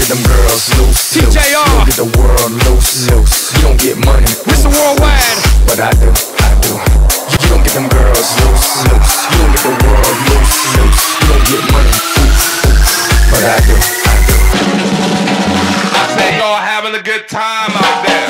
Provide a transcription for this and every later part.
get them girls loose, loose. TJR. You don't get the world loose, loose. You don't get money, Mr. Worldwide. but I do, I do. You don't get them girls loose, loose. You don't get the world loose, loose. You don't get money, but I do, I do. I say y'all having a good time out there.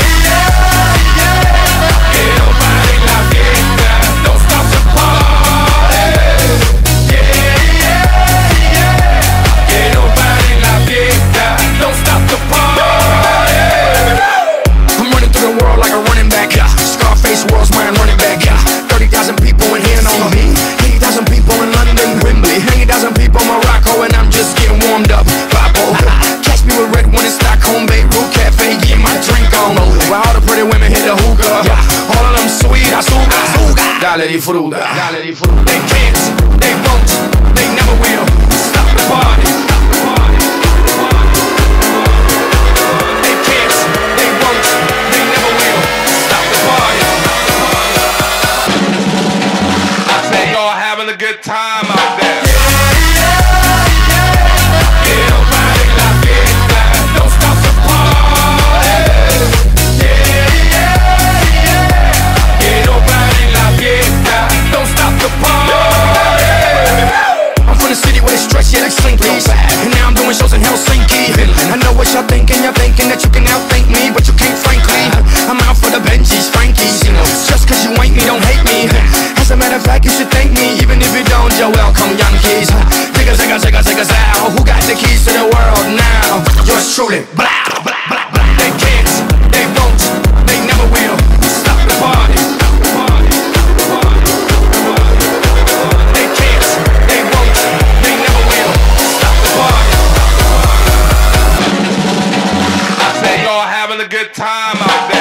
World's mine, running back, yeah. 30,000 people in here, know me. 80,000 people in London, Wembley. 80,000 people in Morocco, and I'm just getting warmed up. Papo, catch me with red one in Stockholm, Beirut Cafe, getting my drink on. While all the pretty women hit the hookah, all of them sweet, azúcar. Dale di fruta, dale di fruta. They can't, they won't, they never will stop the party. Having a good time out there. Don't stop the party. Que no pare la fiesta. Don't stop the party. I'm from the city where they stretch it like Slinky, and now I'm doing shows in Helsinki. I know what y'all thinking that you can outthink me, but you can't, frankly. I'm out for the Benjis, Frankies. Just cause you ain't me, don't hate me. As a matter of fact, you should thank me, even if you don't. You're welcome, Yankees. Zigga, zigga, zigga, zigga, zow. Who got the keys to the world now? Yours truly. Blah, blah, blah, blah. They can't, they won't, they never will stop the party. They can't, they won't, they never will stop the party. I say y'all having a good time out there.